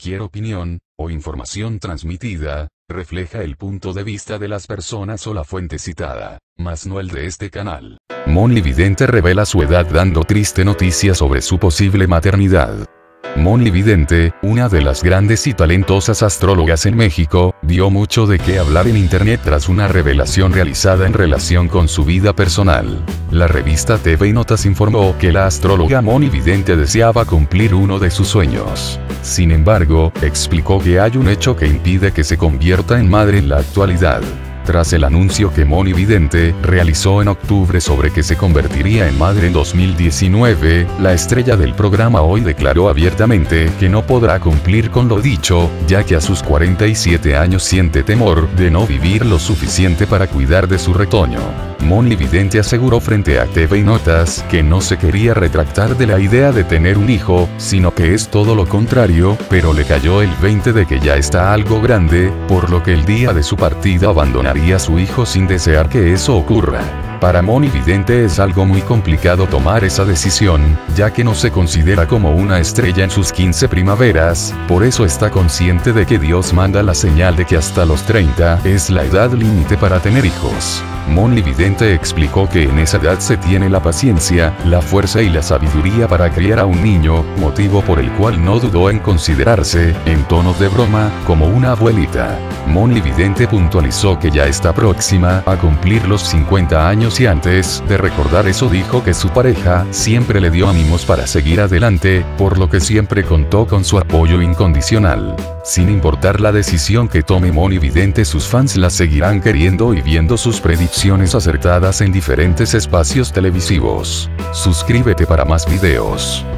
cualquier opinión, o información transmitida, refleja el punto de vista de las personas o la fuente citada, mas no el de este canal. Moni Vidente revela su edad dando triste noticia sobre su posible maternidad. Moni Vidente, una de las grandes y talentosas astrólogas en México, dio mucho de qué hablar en internet tras una revelación realizada en relación con su vida personal. La revista TV Notas informó que la astróloga Moni Vidente deseaba cumplir uno de sus sueños. Sin embargo, explicó que hay un hecho que impide que se convierta en madre en la actualidad. Tras el anuncio que Moni Vidente realizó en octubre sobre que se convertiría en madre en 2019, la estrella del programa hoy declaró abiertamente que no podrá cumplir con lo dicho, ya que a sus 47 años siente temor de no vivir lo suficiente para cuidar de su retoño. Moni Vidente aseguró frente a TV Notas que no se quería retractar de la idea de tener un hijo, sino que es todo lo contrario, pero le cayó el 20 de que ya está algo grande, por lo que el día de su partida abandonaría a su hijo sin desear que eso ocurra. Para Moni Vidente es algo muy complicado tomar esa decisión, ya que no se considera como una estrella en sus 15 primaveras, por eso está consciente de que Dios manda la señal de que hasta los 30 es la edad límite para tener hijos. Moni Vidente explicó que en esa edad se tiene la paciencia, la fuerza y la sabiduría para criar a un niño, motivo por el cual no dudó en considerarse, en tonos de broma, como una abuelita. Moni Vidente puntualizó que ya está próxima a cumplir los 50 años y antes de recordar eso dijo que su pareja siempre le dio ánimos para seguir adelante, por lo que siempre contó con su apoyo incondicional. Sin importar la decisión que tome Moni Vidente, sus fans la seguirán queriendo y viendo sus predicciones acertadas en diferentes espacios televisivos. Suscríbete para más videos.